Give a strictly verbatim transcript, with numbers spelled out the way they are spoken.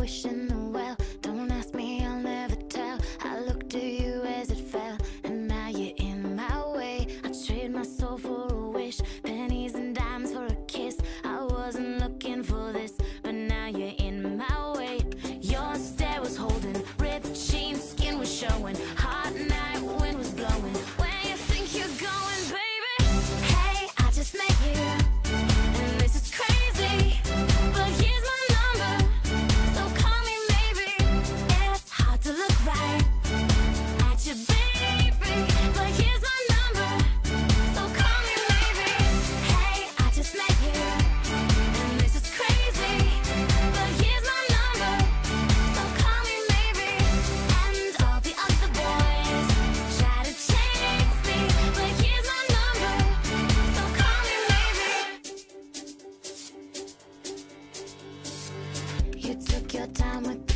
wishing the well. Don't ask me, I'll never tell. I looked at you as it fell, and now you're in my way. I trade my soul for a wish, pennies and dimes for a kiss. I wasn't looking for this, but now you're in my way. Your stare was holding, ripped jeans, skin was showing. Hot night, wind was blowing. Where you think you're going, baby? Hey, I just met you, and this is crazy, but here's my number, so call me maybe. It's hard to look right at you, baby, but here's my number, so call me maybe. Hey, I just met you, and this is crazy, but here's my number, so call me maybe. And all the other boys try to chase me, but here's my number, so call me maybe. You took your time with